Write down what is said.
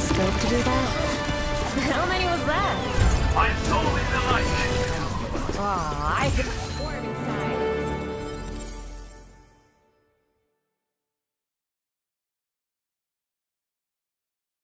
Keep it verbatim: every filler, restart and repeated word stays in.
scope to do that? How many was that? My soul in the light! Aw, I...